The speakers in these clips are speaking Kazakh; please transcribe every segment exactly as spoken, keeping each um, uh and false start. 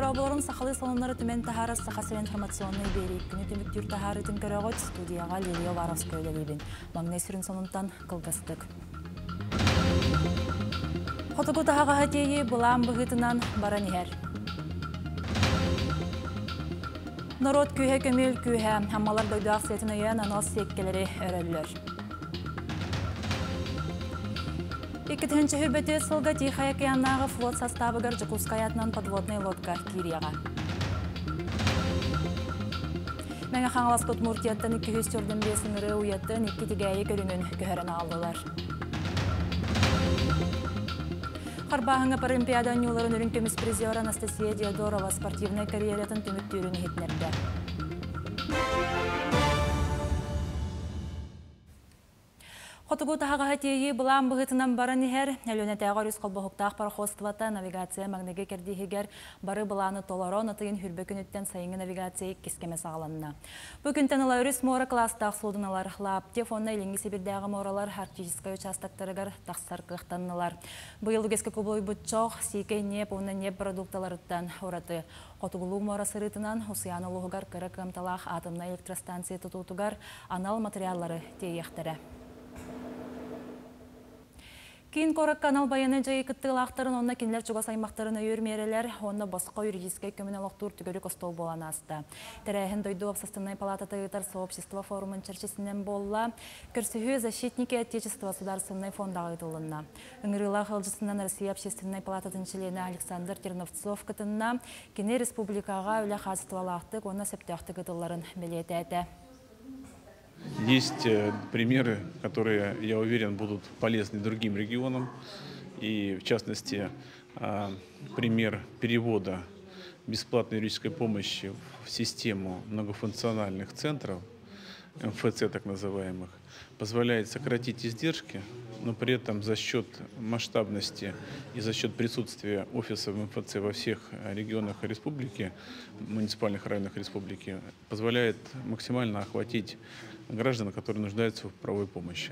Көрөболорун сахалы салонлары түмен тахары сахасы информационный берейк. Күні түміктүр тахары түн көрөгөт студияға Лилия Варовская өлелейбін. Маңнай сүрін сонунтан кылгастык. Хотугу тахаға хатейі бұлам бұғытынан баран ехер. Народ күйе көмел күйе, хаммалар дойдуақ сетін өйен анал секкелері өрөлілер. Иккетінші хүрбеті сылға тихая кияннағы флот составыгар Жакускаятынан подводный лодка кирияға. Мәңі қаңылас Котмуртияттан екі жүз төрден бесін ұры ұяттын екі тегайы көріңін көхерін алдылар. Қарбағыңа паралимпиада нюларын үрін көміс призер Анастасия Диадорова спортивный карьеретін түміттірін хетнерді. Хотугу тахаға хатейі бұлан бұғытынан баран ехер, әлөнетәға рүз қолбұғықтақ парохоствата навигация магнеге кердейгер бары бұланы толарон атыйын хүрбекін өттен сайыңы навигация кескеме сағаланына. Бүгінтен ұла үріс мора кластақ сұлдыналар, лапте фонна елінгі себірдәғы моралар арктическай участактарығар тақсар қықтанылар. Бұйылы кескі күбілой бұтчоқ, сейкей неп, оны неп продукталарыттан ораты. Хотугулу мора сырытынан ұсияны лұғығар кірі қымталақ атымна электростанция тұтутугар анал материаллары тейектері. Кейін корак канал баяны жайы кіттіғылақтарын, онына кенлер чуға саймақтарына өрмерелер, онына басқа юридическай көміналықтур түгілік остол болан асты. Тәрәйін дойду обсастанай палата тайытар сообщество форумын чарчесінен болла, көрсігі защитники Отечества Сударственной фондағы ұтылынна. Үңіріла қылжысынан Россия общественной палататын члены Александр Терновцов кітінна, кене республикаға өлі қазыстывалақтық, онына септіқтік ұтыларын білеті әті. Есть примеры, которые, я уверен, будут полезны другим регионам. И, в частности, пример перевода бесплатной юридической помощи в систему многофункциональных центров, эм эф цэ так называемых, позволяет сократить издержки, но при этом за счет масштабности и за счет присутствия офисов эм эф цэ во всех регионах республики, муниципальных районах республики, позволяет максимально охватить граждан, которые нуждаются в правовой помощи.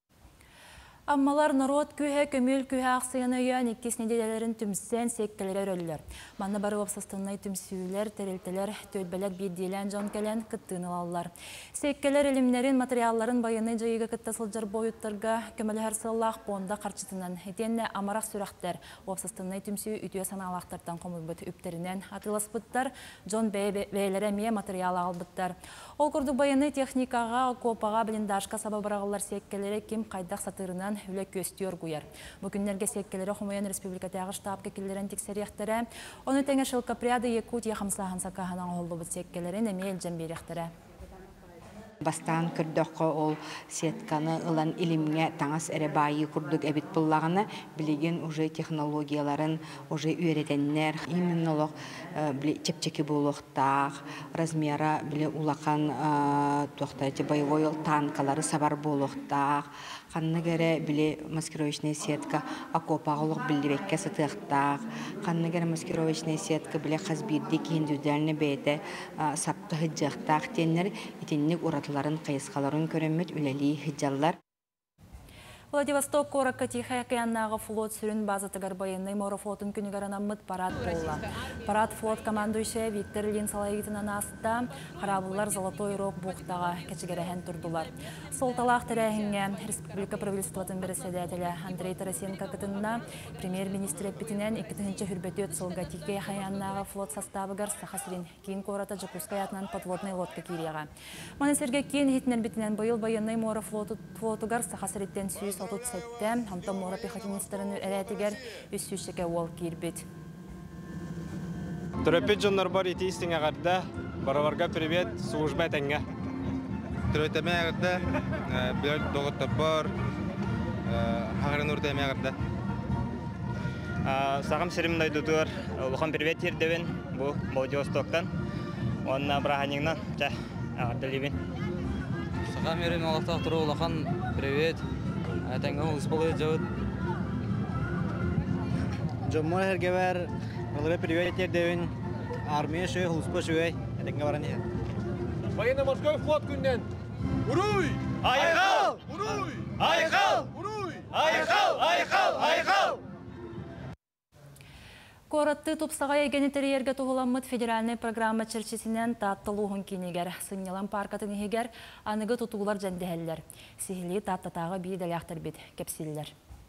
Аммалар народ күйе көмел күйе ақсыяны өйен еккес неделерін түмсен секкелер өрілер. Манны бары опсастыннай түмсүйлер, тәрелтелер, төтбелер бейделен жон кәлен кіттіны алалар. Секкелер елімлерін, материалларын байыны жайыға кіттасылжар бойыттарға көмелі әрсыллақ бонда қарчытынан. Етенне амарақ сүрақтар, опсастыннай түмсүй үтіе саналақтардан қомылбыт үптерінен атыласпыттар, жон бәйлері ме материал албыттар. Ол күрдік байыны техникаға, копаға, блиндажқа сабабырағылар секкелері кем қайдақ сатырынан үлі көстер көйер. Бүкіндерге секкелері Хумаян Республикатағы штаб кекелерін тексеректері, оны тәңі шылқаприяды Якутия қамсағын сақағынан олды бұд секкелерін әмел жәмберектері. Бастан күрдіққа ол сетканы ұлан илімге таңас әрі байы күрдік әбіт бұллағына білеген уже технологияларын, уже үйретеннер, именно чепчекі болуқтақ, размера біле улақан тоқтайты боевой танкалары сабар болуқтақ, қанны кәрі біле маскировочная сетка окопағылық білдебекке сытықтақ, қанны кәрі маскировочная сетка біле қазбирді кейіндудәліні бәйті сапты хыджықтақ тенер, етеннік ұратыларын қайысқаларын көрімет үләлі хыджалар. Владивосток коракка Тихая океаннағы флот сүрін базатығар байынный морофлотын күнігіранамыд парад болла. Парад флот командуйшы Виктор Лин салайытынан аста қарабылар Золотой Рог бұқтаға кәчігерәхен тұрдылар. Сол талақ тәрәхінге Республика правительствотын біріседәтілі Андрей Тарасенко кітінна премьер-министр әппетінен екітінші хүрбеті өтсілға Тихая океаннағы флот составығар сақасырин кейін кората Жакускаятынан подводный лодка кирияға. Манесерге кейін хитнер бітінен байыл байынный морофлотығар сақасыриттен сүйіс отут сетте, онтан мора пехотинистерін әрәтігер үссүшеке ол кирбет. Түрөпет жонлар бар етейістің ағарда, бараварға привет, служба әтәңге. Түрөтәмә ағарда, білер доғыттар бар, хағырын ұрдәмә ағарда. Сағым сірімді айтудығыр, ұлыған привет ердевен, бұл Владивостоктан, онына браханыңнан, жа, ағарда лебен. Сағам ерім олақтақ тұру ұлыған привет. Тәңгі ұлыспылы жауыд. Жоммон әргевер, ұлыры привет ердеуін, армия шөй, ұлыспы шөй, әтәңгі баран ер. Байына Москва флот күннен. Уруй! Айқал! Уруй! Айқал! Уруй! Айқал! Айқал! Айқал! Коратты тупсаға егені терерге туғыламыд федеральный программа черчесінен таттылуғын кенегер, сыңнялан паркатын егер, анығы тұтуғылар жәндігелер. Сихили таттатағы бейдәл яқтыр бет кепсілілер.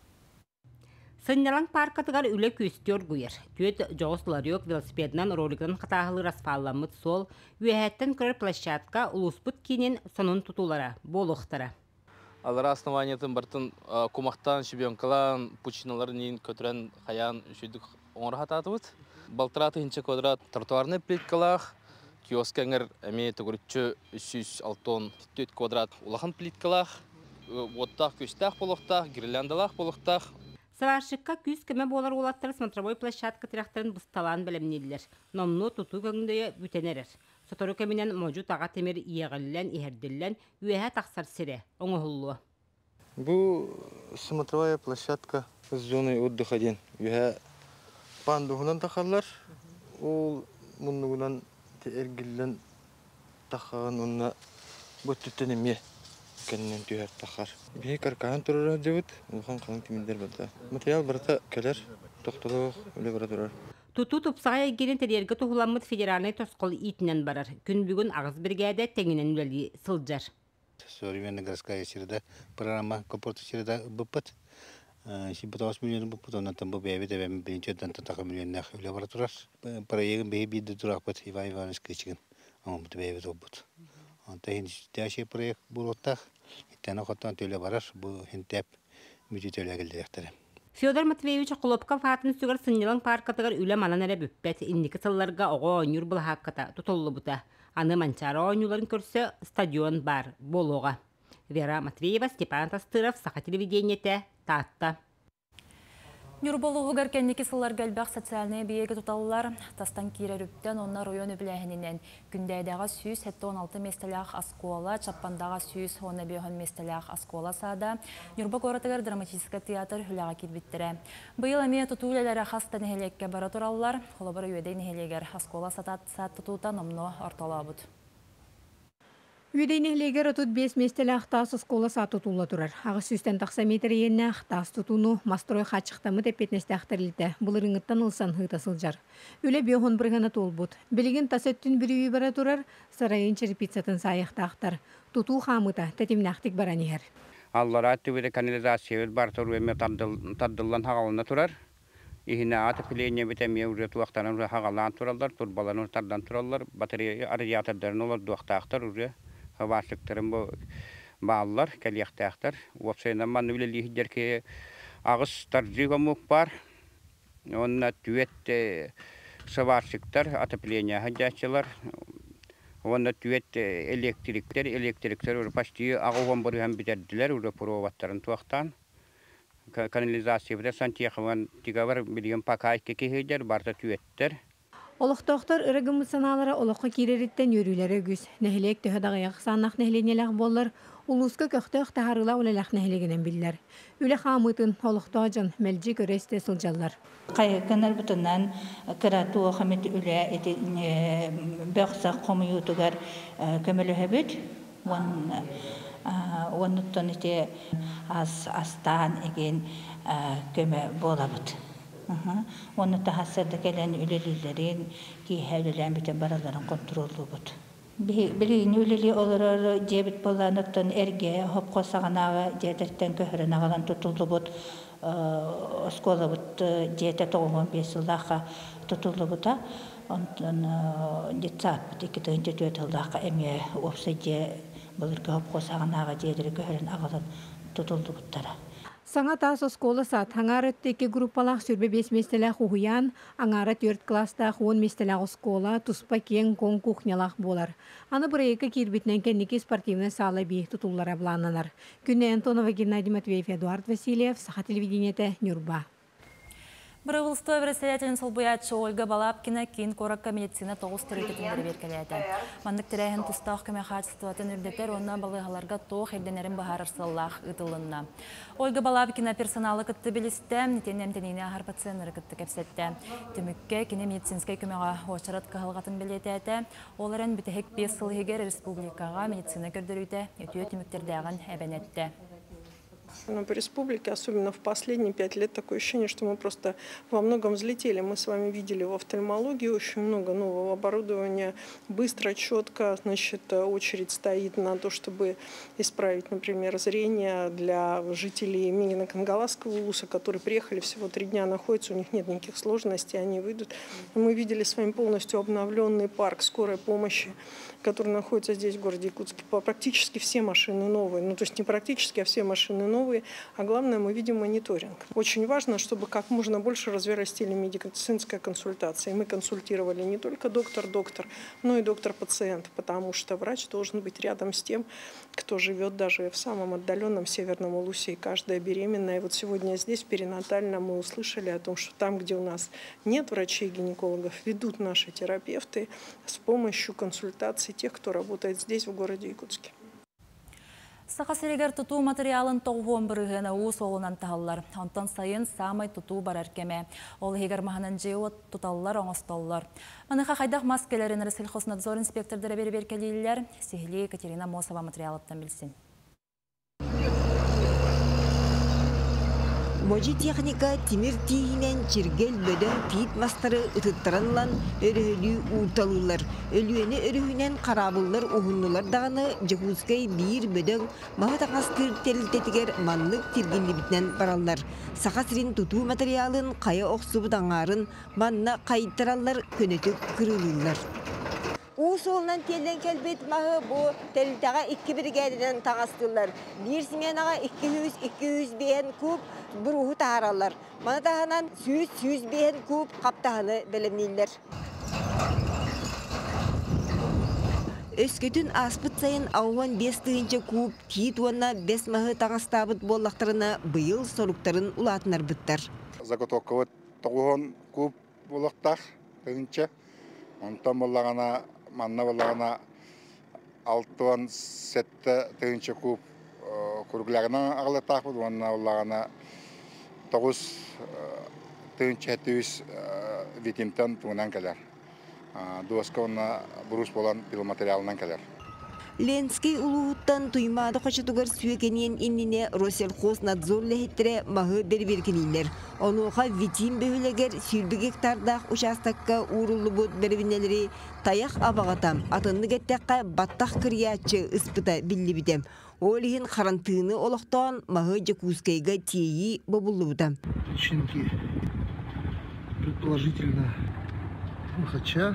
Сыңнялан паркатығар үлі көстер көйер. Түйет жоғысылар yok велосипедінен роликтен қатағылы расфалламыд сол, үйәттен көрір площадка ұлыспыт кенен сонын тұтулара, болуқтара. Алар основаниятын бартын кумақтан, шибенкалан, пучиналар нейін көтірен қаян үшүйдік оңыр хататыбыт. Балтыраты хинче квадрат тротуарный плиткалах, киоскәңір әме түгірітші үш жүз алтын төрт квадрат улахан плиткалах, оттақ көстақ болуқтақ, гирляндалақ болуқтақ. Саваршыққа күз кеме болар олаттары смотровой площадка тирақтарын бұсталан білімнелілер. Номну тұту көңіндейі бүтенерер. Сотору кемінен можу таға темір иеғілілен, иерділілен, үйәе тақсар сире, оңығылуы. Бұл смотровая площадка с зоной отдыха ден. Үйәе пандуғынан тақалар, ол мұнығынан тәргілілен тақаған онына бұттыттен еме кәнінен түйәр тақар. Бей каркаған тұрырар жауыд, ұлған қалың темендер бата. Материал барата кәлер, тоқталығы өлі бара тұрар. Туту тупсаға егерін тәрерге тұғыламыд федеральный тосқол итінен барар. Күн бүгін ағыз біргәді тәңінен өлі сылжар. Современная городская среда, программа комфорта среда бұппыт. симпатоос миллион бұппыт, онан там бұл бәйбет әбәмі білінче дантатаға миллионнақ өлі бара тұрар. Проегін бәйі бейді тұрақ бұт, Иван Иванович Кычыгын, оң бұты бәйбет оббыт. Тәйін тәші проект бұл оттақ, иттәні қоттан төлі барар, бұл хентәп мүті төлі әгілдеректері. Федор Матвеевич Құлопқа фатын сүгір сыннелің паркатығыр үлі манан әрі бүппәт, иннекі сылларға оға ойныр бұл хаққата тұтолы бұта. Аны манчары ойнуларын көрсе стадион бар, болуға. Вера Матвеева, Степан Тастыров, Саха телевидениеті, Татта. Нюрболуғы гәркеннекі сыллар гәлбәқ социальные бейегі тұталылар тастан киреріптен онна район өбіләхінінен күндәйдәға сүйіз он алты местелях аскола, чаппандаға сүйіз он бес местелях аскола сада, Нюрба горатығыр драматическа театр хүләға кетбіттірі. Бұйыл әме тұтулелері қастан әхелекке бара тұралылар, қолабыр өйдейін әхелегер аскола сат тұтута номно ортала бұд. Үйдейнеhlегер отут бес местелі ақтас ұскола саты тұлла тұрар. Ағыз сүстен тақса метр енне ақтас тұтуну мастрой қачықтамы тәппетнесті ақтарылды. Бұл ұрыңыттан ұлсан ғыта сылжар. Үлі беғын бірғана тол бұд. Білігін тасөттін бір үйі бара тұрар, сарайын черпицатын сайықта ақтар. Тұту қамыта тәтімнақтик баран егер. Аллара түбеді канализация бар тұру әме таддылан хағалына тұрар. Ихіне аты пілейіне бітәме үрі туақтарын хағалан тұралдар, турбаларын тардан тұралдар, батарея радиатордарын олар дуақтақтар үрі. Хавашлыктарым бу баллар, кәлияқтақтар. Уапсайынан ман үлелі хидерке ағыз таржиға мұқ бар. Онна түйет савашлыктар, атыпления хаджачылар. Онна түйет электриктер, электриктер үрі пашти ағуған бұры һәм бітерділер, үрі проваттарын туақтан. Канализация бідер сантияқыван тигавар білген пака айке хидер, барда түйеттер. Олықтоқтар ұрығымы саналары олыққа кереріттен өрілері күз. Нәхілек төхідағы яқсаннақ нәхіленеләқ болар, ұлысқа көқтіқ тағарыла олалақ нәхілегінен білдер. Үлі қамытын олықтоғын мәлжі көресте сылжалар. Қайыққанар бұтынан қырату оқамет үлі бөқсақ қомиутығар көмілі өбіт. Онуттан ете астан еген көмі болабыд. Оны тахассырда келен үлелилерин кейхәлілен бітен бараларын контролу бұд. Білігін үлели олар жебіт боланыптан әрге хоп қосағанағы жедірттен көхірін ағалан тұтылды бұд. Оскола бұд жеті тоғын бес жылдаққа тұтылды бұда. Онтан жетсат бұд екі тұғынчы төт жылдаққа әме опсы же бұлырға хоп қосағанағы жедірі көхірін ағалан тұтылды бұдтара. Саңа тас оскола сат, аңары теке группалақ сүрбе бес местелақ ұғыян, аңары төрт кластақ он местелақ оскола, туспа кен кон кухнялақ болар. Аны бұрайықы кербетінен кәнеке спортивны салы бейік тұтулар аблананар. Күнне Антонова, Геннадий Матвеев, Эдуард Васильев, Саха телевидениеті, Нюрба. Бұрығылыстой віріселетінің сылбуятшы Ольга Балапкина кейін коракка медицина тоғыз түрекетіндері беркелеті. Мандық тірәйін тұстақ көме қачыстуатын үрдетер, онына балығаларға тоқ ерденерін бағарыр сыллақ ұтылынна. Ольга Балапкина персоналы күтті білісті, нетен әмтеніне ағар пациенері күтті кәпсетті. Түмікке кені медицинскай көмеға очырат қағылғатын білеті әті, оларын бітігік бес сыл егер республикаға медицина көрдірүйті өтіе түміктердіғын әбәнетті. Но по республике, особенно в последние пять лет, такое ощущение, что мы просто во многом взлетели. Мы с вами видели в офтальмологии очень много нового оборудования. Быстро, четко, значит, очередь стоит на то, чтобы исправить, например, зрение для жителей Минино-Кангаласского улуса, которые приехали всего три дня, находятся, у них нет никаких сложностей, они выйдут. Мы видели с вами полностью обновленный парк скорой помощи, который находится здесь, в городе Якутске. Практически все машины новые. Ну, то есть не практически, а все машины новые. А главное, мы видим мониторинг. Очень важно, чтобы как можно больше разверстили медицинская консультация. И мы консультировали не только доктор-доктор, но и доктор-пациент, потому что врач должен быть рядом с тем, кто живет даже в самом отдаленном Северном Улусе. И каждая беременная. И вот сегодня здесь, перинатально, мы услышали о том, что там, где у нас нет врачей-гинекологов, ведут наши терапевты с помощью консультаций тех, кто работает здесь, в городе Якутске. Сақасырегер тұту материалын тоғуын бірігіні ұс олынан тағылар. Онтан сайын самай тұту бар әркеме. Ол егер мағынан жеуі тұталылар, оңысталылар. Маныға қайдақ маскелерін Рысылхоснадзор инспектордары бері-беркелейлер. Сехили Екатерина Мосова материалыптан білсін. Можи техника тимир тиһинен чиргел бөдөн тиит мастары ытыттараллан өрөөлүү уурталуулар. Өлүөнү өрүүнен карабыллар ухуннулар даганы Жакускай бир бөдөн махатаңастыр телилтетигер манлык тиргинлибитинен бараллар. Сахасрин тутуу материалын кая оксубут аңарын манна кайыттараллар көнөтүк кырылуулар. Уусолынан телден келбет махы бу телилтага икки бригадинен таңастылар. Бир сменага икки жүз икки жүз бен куб буруху тааралар. Манатаханан жүз жүз бен куб каптаханы белемнилер. Өскөтүн аспыт сайын ауан бес тыгынча куб тиит уанна бес махы таңастабыт боллактарына быйыл соруктарын улатынар быттар. Заготовка тоғуон куб болактар тыгынча. Онтан боллагана манна боллагана алтуан сетте тыгынча куб кургуларына агылатакпыт, уанна боллагана тогуз тыгынча жүз витимтан туунан келер. Дуаска онна бурус болан пиломатериалынан келер. Ленский улууттан туймады қачатугар сүйекенен иннине Россельхознадзор лехеттере махы берберкенилер. Онуға витим бөйлегер сүйрбі гектардақ участакка уырулы бұд бербинелері таяқ абағатам, атынны кеттеққа баттақ кірячы ыспыта білі бітем. Олиhin қарантыны олықтан махы Жакускайга тейі бобулы бұдам. Причинки предположительно махача.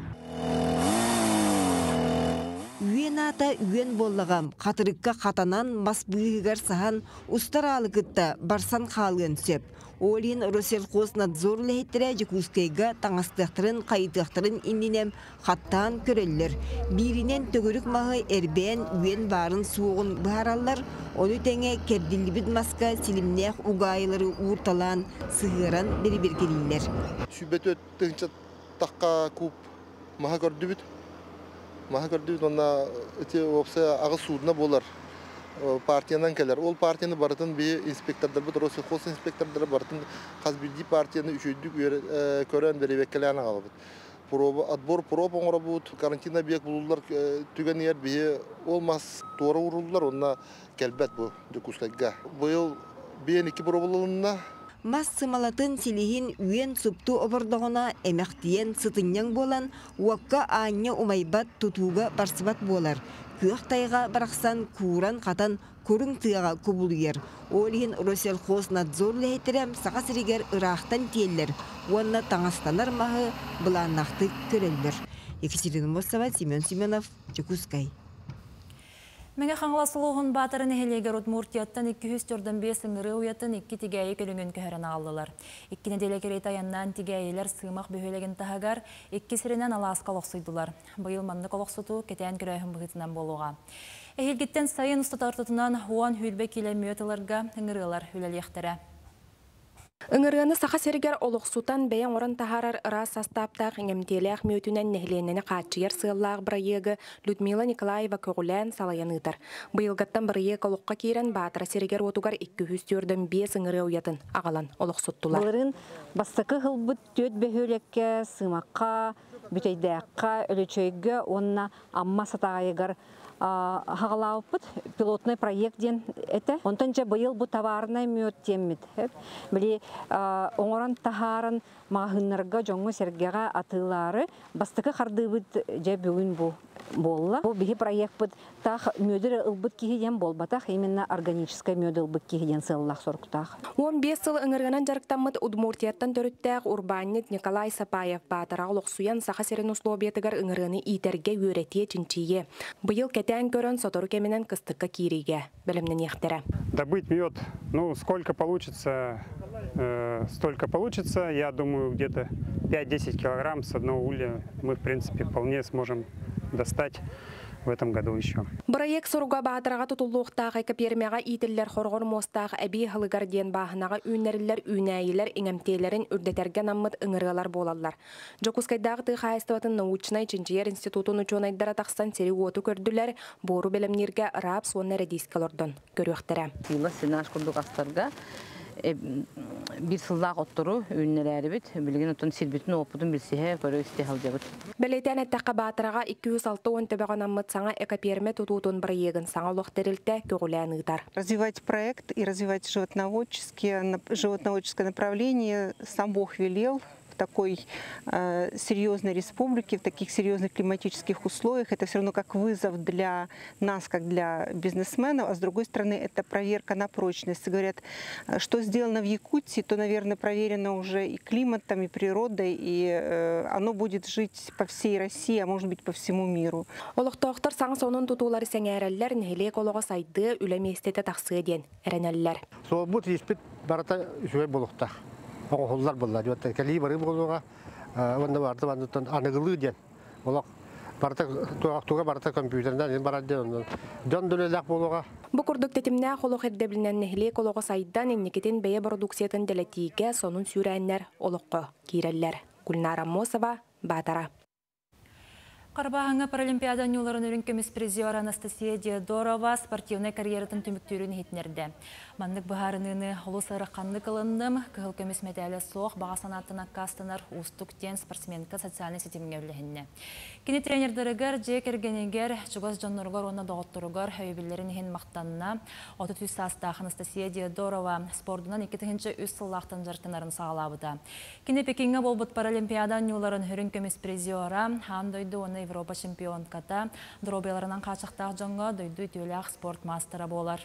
Үйен ата үйен боллағам, қатырыққа қатанан мас бұйығығар сахан ұстар алықытта барсан қалығын сөп. Олин Россельхознадзор лехеттері Жакускайга таңастықтырын, қайытықтырын инненем қаттан көрелілер. Бірінен төгірік мағы әрбен үйен барын суығын бұхаралар, оны тәңе керділібіт маска силімнеқ ұғайылары уырталан, сығыран бері-бергелілер. Сүбет өттіңші таққа куб маға көрді бүт. Маға көрді бүт, онна өте опса ағы судына болар. Партиянан келер. Ол партияны барытын бей инспектордар бұд, Россельхоз инспектордары барытын қазбілді партияны үшөйдік көрен беребеккелі аны қалып бұд. Отбор проб оңыра бұд, карантина бек бұлылар түген ер бей олмас туары ұрылылар, онына келбет бұл Жакускайга. Бұл бейін екі пробылылығына Мас сымалатын силихин үйен супту обырдығына әмәқтиен сытыннян болан, уаққа ааңа умайбат тутуға барсыбат болар. Күйіқ тайға барақсан куран қатан көрің тыяға көбулуер. Олиhin Россельхознадзор ләйтерем саға сірігер ырақтан тиелер. Уанна таңастанар мағы бұланнақты көрелдер. Екатерина Мосова, Семен Семенов, Жакускай. Мәңе қаңласылуғын батырын әхелегер Удмуртияттан екі жүз бес ыңыры уяттан екі тигәйі көліңін көхәрін алылар. Екі неделе керейт аяннан тигәйілер сымақ бөхелеген тағагар екі сірінен аласқа лоқсыйдылар. Бұйыл манны қолоқсыту кетен күрәйін бұғытынан болуға. Әхелгеттен сайын ұстатартытынан хуан хүлбе километрларға ыңырылар хүләлектері. Ыңырыны сақа сергер олықсутан бәйін орын тахарар ыра састаптақ еңемтелек мөтінен нәхленені қатшыер сыллағы бірайығы Людмила Николаева көгілән салаяныдыр. Бұйылғаттан бірайығы олыққа кейрен батыра сергер отугар екі жүз бес ыңыры уятын ағалан олықсуттылар. Бұларын бастықы ғылбыт төт бөхөлекке, сымаққа, бүтейдәққа, өлічөйгі, онына амма сатағайығар хагалааппыт пилотный проект ден это. Онтон же быйыл бу товарный мед теммит. Били оңоран тахарын магыннарга жоңго сергега атылары бастыкы кардыбыт же бүгүн бу болла. Бу бихи проект бут тах мөдүр ылбыт кихиден болбатах именно органическая мөдүр ылбыт кихиден сыллах сорктах. он бес жыл ыңырганан жарыктаммыт Удмуртияттан төрүттәк урбанит Николай Сапаев батара локсуян саха серен условиятыгар ыңырганы итерге өретие чинчие. Быйыл кетен көрөн сотору кеменен кыстыкка кириге. Белемнен яхтера. Добыть мед, ну сколько получится, э, столько получится. Я думаю, где-то пять-десять килограмм с одного улья мы в принципе вполне сможем достать в этом году еще. Проект соруга баатырага тутулуктагы капермега ителлер хоргор мостагы эби хылыгар ден баһынага үннерлер үнәйлер иңемтелерин үрдетерген аммыт ыңыргалар болалар. Жокускайдагы ты хайстыбатын научный инженер институтун учунайдара таксан сери оту көрдүлөр. Бору белемнерге рап сонна редискалордон көрөктөрө. Йыла сенаш курдук астарга bir сыллак оттуру үннелери бит билген отон силбитин опудун билсеhe көрө истехал жабыт. Белетен эттакка баатырага эки жүз алты он төбөгөн аммыт саңа экоперме тутутун проектын саңа лохтерилте көгүлөн ыдар. Развивать проект и развивать животноводческое, животноводческое направление сам Бог велел. В такой э, серьезной республике, в таких серьезных климатических условиях, это все равно как вызов для нас, как для бизнесменов, а с другой стороны, это проверка на прочность. Говорят, что сделано в Якутии, то, наверное, проверено уже и климатом, и природой, и э, оно будет жить по всей России, а может быть по всему миру. Олохтоохтор саң сонун тутуулары сеңээреллер нехиле колого сайды үлеместете таксыы ден эренеллер. Сообут еспит барата үсүгай болуктах. Оғылдар болар. Жөтті кәлей бары болуға, онда барды бандыттан анығылы ден. Олақ туға барыта компьютерден барады. Дон дөңелек болуға. Бу курдук тетимне холох эддеблинен нехиле колого сайдан инникетин бeye продукциятын делетиге сонун сүрәннәр олоққа киреллер. Гүлнара Мосова, Батара. Карбаханга Паралимпиада нюларын өрінкеміз призер Анастасия Диадорова спортивный карьератын түміктөрін хитнерді. Мандық бұхарыныны олысары қанды кылындым, кығыл көмес мәтәлі соқ баға санатына кастанар устук тен спортсменка социальный сетімге өлігінне. Кені тренердерігер, жек ергенегер, чугас жаннырғар оны доғыттырығар хөйбілерін хен мақтанына, отыз үз састақ Анастасия Диадорова спортынан екетігінші үз сыллақтан жарқынарын сағалабыда. Кені Пекинге болбыт Паралимпиада нюларын өрінкеміз призера, хандойды оны Европа чемпионката, дробеларынан қачықтақ жоңға дөйді түләқ спорт мастера болар.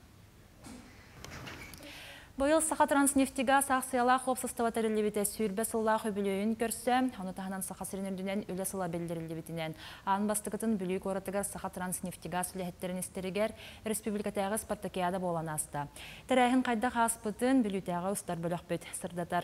Бұйыл Саха Транснефтига сақсиялақ опсыстава тәрілебеті сүйірбе сыллақ өбілейін көрсе, оны тағынан Саха Сиренердінен өлі сыла белдірілебетінен. Ан бастықытын бүлік оратығар Саха Транснефтига сүліхеттерін істерігер республикатағы спартакиада болан асты. Тәрәхін қайда қаспытын бүлітәға ұстар бөлік бөт сырдатар.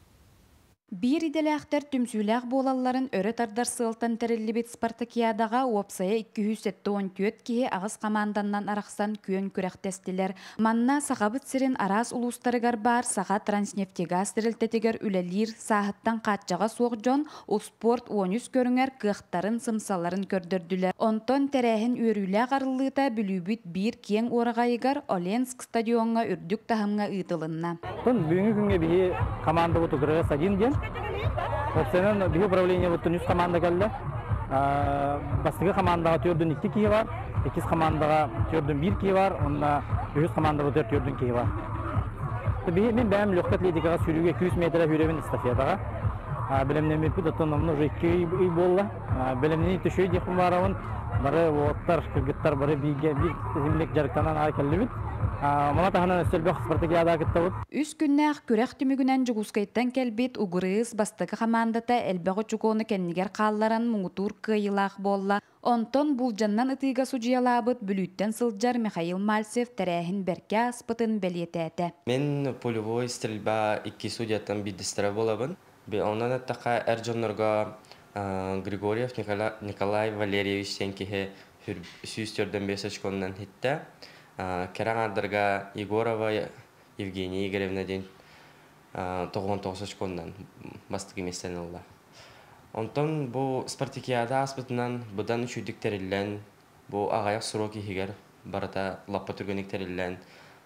Бир иделәхтер түмсүләк болалларын өрі тардар сылтан тәреллибет спартакиадаға опсая эки жүз он төрт кие ағыз команданнан арақсан күйен күрәқтестілер. Манна сағабыт сирен арас улустарыгар бар Саха Транснефтигаз тәрелтетігер үлелер сағыттан қатчаға соқ жон ол спорт он үз көріңер кықтарын сымсаларын көрдірділер. Онтон тәрәхін өрілі қарылыта бүлібіт бір кен орағайығар Оленск стадионға үрдік тахымға ұйтылынна. Бүгінгі күнге бейі команда бұты қырғыз один ден. Опсенен бихи управление вот тунис команда келді. Бастығы командаға төрден iki кие бар, екіз командаға төрден bir кие бар, онда үз командаға төрден кие бар. Мен бәм легкий атлетикаға сүрүгө эки жүз метр хүребин эстафетаға. Белемнен мен пут аттанамны уже iki үй болду. Белемнен төшөй дехим барабын. Бары оттар, кыргыттар бары биге бир землек жарыктанан айкалыбыт. Мана таханан өстөлбөк спартакиада кыттабыт. Үс күннәк күрәк түмүгүнән жугускайттан келбит угурыз бастыгы командата элбәгы чуконы кеннигер калларын муңутур кыйлак болла. Онтон бул жаннан ытыга суҗыялабыт бүлүттен сылжар Михаил Мальцев тәрәһин берке аспытын белетәте. Мен полевой стрельба икки судьяттан бидистре болабын. Бе оннан аттака Эрҗоннорга Григорьев Николай Валерьевич сенкеhe сүйстөрдөн беш очкондан хитте. Кераңардырга Егорова Евгения Игоревна ден тоғон тоғыз очкондан бастыгы местен алды. Онтон бу спартакиада аспытынан будан үчүдүк терилен, бу агаяк сроки хигер барата лаппа түргөнүк терилен,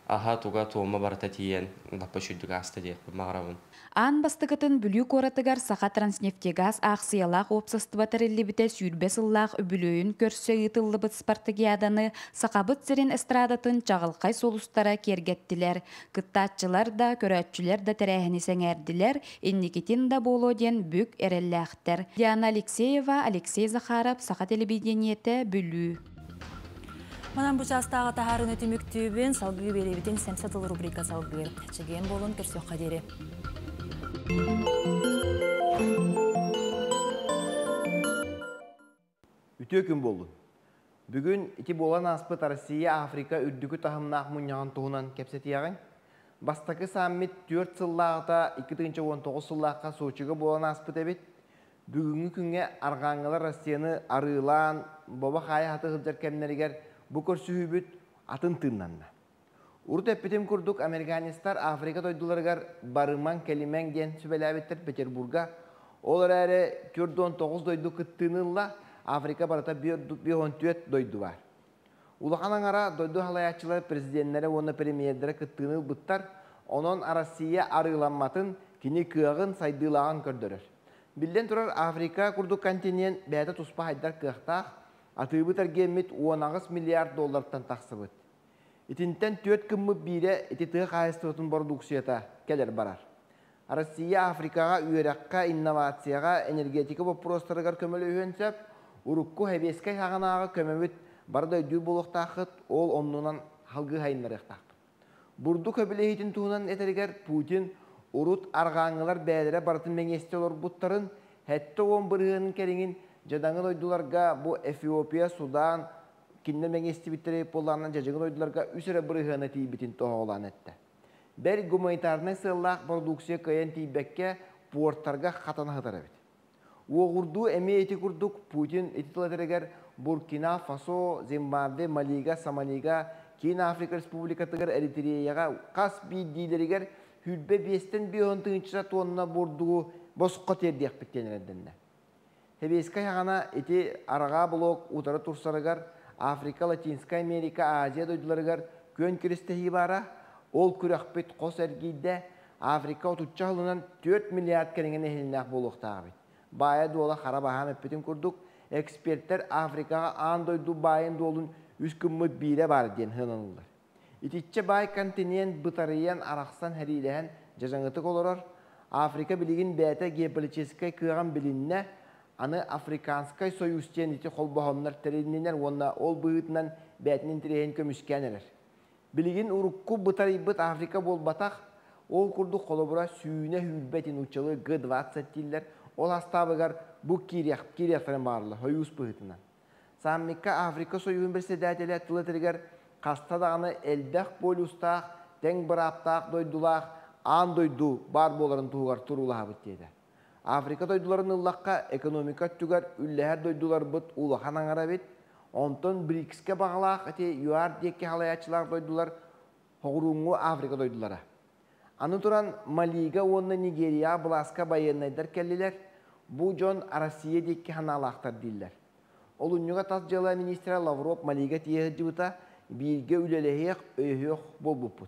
аха туга туома барата тиен лаппа шүддүк аста диэк мағарабын. Ан бастыгытын бүлүү коратыгар саха транснефтегаз ақсиялақ опсыстыбатар эллибите сүйрбе сыллақ үбүлөйін көрсө ытыллыбыт спартакиаданы сақабыт сирин эстрадатын чағылқай солустара кергеттилер. Кыттаатчылар да, көрөтчүлер да тәрәхіні сәңәрдилер, инникитин да болоден бүк эрелләхтер. Диана Алексеева, Алексей Захаров, саха телевидениете бүлүү. Манан бу частагы тахарын өтүмүктүүбүн салгы беребитин сенсатыл рубрика салгы. Чеген болун көрсөк кадери. Үтө күн болду. Бүгүн ити болан аспыт Россия, Африка үрдүгү тахымнаак муньяган туһунан кепсетиягын. Бастакы саммит төрт сыллаагыта эки миң он тогуз сыллаакка Сочига болан аспыт эбит. Бүгүнгү күнгө аргаңылар Россияны арыылаан, боба хая хаты хылжар кемнеригер бу көрсүүбүт атын тыыннанна. Урут эппитим курдук американистар Африка тойдуларыгар барыман келимен ден сүбеләбиттер Петербурга. Олар әрі көрді он тогуз дойду кыттыынылла Африка барата bir on dört дойду бар. Улаханан ара дойду халаячылар президенттері оны премьердері кыттыыныл бұттар, онон Россия арыыланматын кини кыағын сайдылаған көрдірір. Билден турар Африка курдук континент бәді туспа хайдар кыақтақ, атыбы тәргемет он алтı миллиард доллардан тақсыбыт. Итинтен төт кыммы бире ити тыға қайыстығытын продукцията келер барар. Россия Африкаға үйераққа, инновацияға, энергетика вопростарыгар көмөлі үйенсеп, урукку хебескай хағанағы көмөміт барды өйдүү болуқтақыт, ол оннынан халгы хайынларықтақты. Бурду көбілі хейтін туғынан етерігер Путин урут арғаңылар бәдері бартын меңесте олар бұттарын, хәтті он бірғының кереңін жадаңын ойдуларға бұ Эфиопия, Судан, кинне меңесте біттері болғанынан жажығын ойдуларға үсірі бірғаны тейбітін тоға olan әтті. Бәр гуманитарный сыллақ продукция көйен тейбәкке порттарға қатаны хытар әбет. Оғырду әме еті күрдік Путин етітілдерігер Буркина, Фасо, Зимбабве, Малига, Сомалига, кейін Африка Республикатығыр Эритреяға қас бейдейлерігер хүлбе бестен бейон тыңчыра тонына бордуғы босыққа тердек біттен әрденді. Хебескай ғана еті араға блок ұтары тұрсарығар Африка, Латинска Америка, Азия дойдыларығар көн күрестегі бара, ол күрәқпет қос әргейді Африка отуча ғылынан төрт миллиард кәріңін әхілінәқ болуқтағы бет. Бая дуола қара бағам әппетін күрдік, эксперттер Африкаға аң дойду байын дуолын үз күмміт бейре бар ден ғынанылдар. Итиче бай континент бұтарыян арақсан әрилән жазаңыты қолырар, Африка білігін бәті геополитическай күйған білінне, аны Африканскай союзтен ити қолбағымнар тәрелінен онна ол бұғытынан бәтінен тірейін көміскенерер. Білігін ұрыққу бұтарыбыт Африка бол батақ, ол күрді қолыбыра сүйіне хүлбәтін ұчылы Г двадцать тиллер, ол астабығар бұ кирияқтарын барлы, хойус бұғытынан. Саммикка Африка союзын бір седәтелі тылы тіргер қастадағаны әлбәқ болюстақ, тәң бір аптақ дойдулақ, ан дойду бар боларын туғар тұрулаға бүттеді. Африка дойдуларын ұллаққа экономика түгер үлләһәр дойдулар бұт улахан аңара бет, онтон брикске бағалақ әте юар декке халаячылар дойдулар хоғыруңу Африка дойдулара. Аны туран Малига, онны Нигерия, Бласка байынайдар кәлілер, бұ жон Россия декке ханалақтар дейілер. Олуньюға тас жала министра Лавров Малига тиеғі жуыта бирге үлелеғек өйіғ бол бұппыт.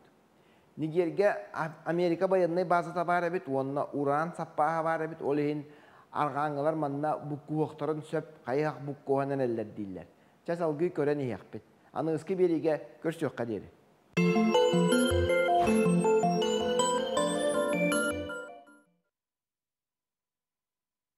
Нигерге Америка байынай базы табар әбет, онына уран саппаға бар әбет, олығын арғаңылар манна бұққу оқтарын сөп қайық бұққуғанан әлдер дейілер. Часалғы көрен еғіп бет. Аны ұсқы береге көрсөк қадері.